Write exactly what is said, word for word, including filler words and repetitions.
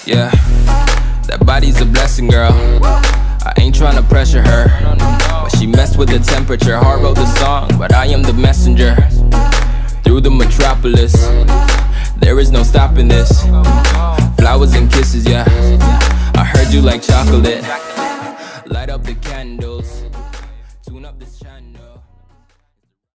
Yeah, that body's a blessing, girl. I ain't tryna pressure her, but she messed with the temperature. Heart wrote the song, but I am the messenger. Through the metropolis, there is no stopping this. Flowers and kisses, yeah. I heard you like chocolate. Light up the candles.